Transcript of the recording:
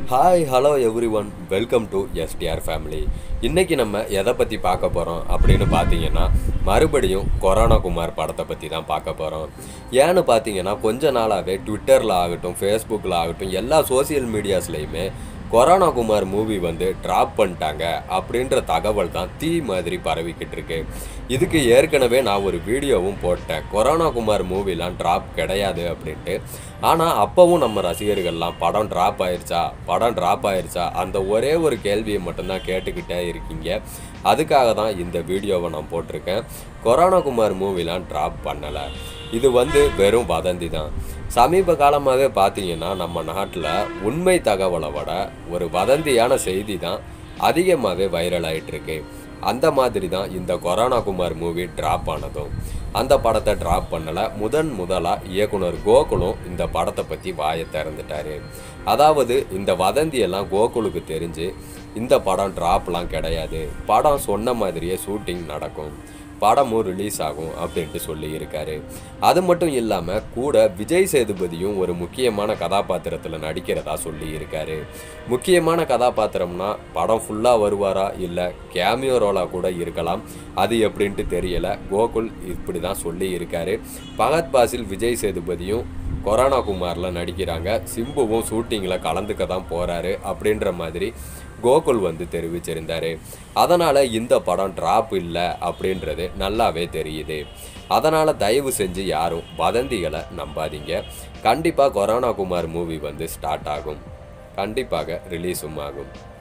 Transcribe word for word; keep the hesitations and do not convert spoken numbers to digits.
Hi hello everyone welcome to STR family. இன்றைக்கி நம்ம எதை பற்றி பார்க்க போகிறோம் அப்படின்னு பார்த்தீங்கன்னா, மறுபடியும் கொரோனா குமார் படத்தை பற்றி தான் பார்க்க போகிறோம். ஏன்னு பார்த்தீங்கன்னா, கொஞ்ச நாளாகவே ட்விட்டரில் ஆகட்டும், ஃபேஸ்புக்கில் ஆகட்டும், எல்லா சோசியல் மீடியாஸ்லேயுமே கொரோனா குமார் மூவி வந்து ட்ராப் பண்ணிட்டாங்க அப்படின்ற தகவல் தான் தீ மாதிரி பரவிக்கிட்டு இருக்கு. இதுக்கு ஏற்கனவே நான் ஒரு வீடியோவும் போட்டேன், கொரோனா குமார் மூவிலாம் ட்ராப் கிடையாது அப்படின்ட்டு. ஆனால் அப்போவும் நம்ம ரசிகர்கள்லாம் படம் ட்ராப் ஆயிடுச்சா படம் ட்ராப் ஆயிடுச்சா அந்த ஒரே ஒரு கேள்வியை மட்டும்தான் கேட்டுக்கிட்டே இருக்கீங்க. அதுக்காக தான் இந்த வீடியோவை நான் போட்டிருக்கேன். கொரோனா குமார் மூவிலாம் ட்ராப் பண்ணலை, இது வந்து வெறும் வதந்தி தான். சமீப காலமாகவே பார்த்தீங்கன்னா நம்ம நாட்டில் உண்மை தகவலை விட ஒரு வதந்தியான செய்தி தான் அதிகமாகவே வைரல் ஆகிட்டுருக்கு. அந்த மாதிரி தான் இந்த கொரோனா குமார் மூவி ட்ராப் ஆனதும். அந்த படத்தை ட்ராப் பண்ணலை. முதன் முதலாக இயக்குனர் கோகுலும் இந்த படத்தை பற்றி வாயை திறந்துட்டார். அதாவது இந்த வதந்தியெல்லாம் கோகுலுக்கு தெரிஞ்சு இந்த படம் ட்ராப்லாம் கிடையாது, படம் சொன்ன மாதிரியே ஷூட்டிங் நடக்கும், படமும் ரிலீஸ் ஆகும் அப்படின்ட்டு சொல்லியிருக்காரு. அது மட்டும் இல்லாமல் கூட விஜய் சேதுபதியும் ஒரு முக்கியமான கதாபாத்திரத்தில் நடிக்கிறதா சொல்லியிருக்காரு. முக்கியமான கதாபாத்திரம்னா படம் ஃபுல்லாக வருவாரா இல்லை கேமியோ ரோலாக கூட இருக்கலாம், அது எப்படின்ட்டு தெரியலை. கோகுல் இப்படி தான் சொல்லியிருக்காரு. ஃபஹத்ஃபாசில் விஜய் சேதுபதியும் கொரோனா குமாரில் நடிக்கிறாங்க, சிம்புவும் ஷூட்டிங்கில் கலந்துக்க தான் போகிறாரு அப்படின்ற மாதிரி கோகுல் வந்து தெரிவிச்சிருந்தார். அதனால் இந்த படம் ட்ராப் இல்லை அப்படின்றது நல்லாவே தெரியுது. அதனால் தயவு செஞ்சு யாரும் வதந்திகளை நம்பாதீங்க. கண்டிப்பாக கொரோனா குமார் மூவி வந்து ஸ்டார்ட் ஆகும், கண்டிப்பாக ரிலீஸும் ஆகும்.